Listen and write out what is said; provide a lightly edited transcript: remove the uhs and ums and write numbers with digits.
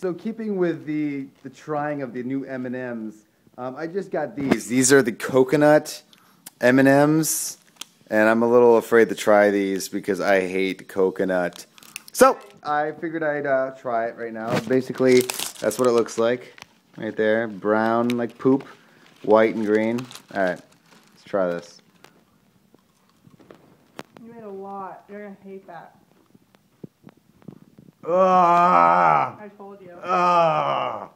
So keeping with the trying of the new M&Ms, I just got these. These are the coconut M&Ms, and I'm a little afraid to try these because I hate coconut. So I figured I'd try it right now. Basically, that's what it looks like right there. Brown like poop, white and green. All right, let's try this. You made a lot. You're gonna hate that. Ah! I told you. Ah!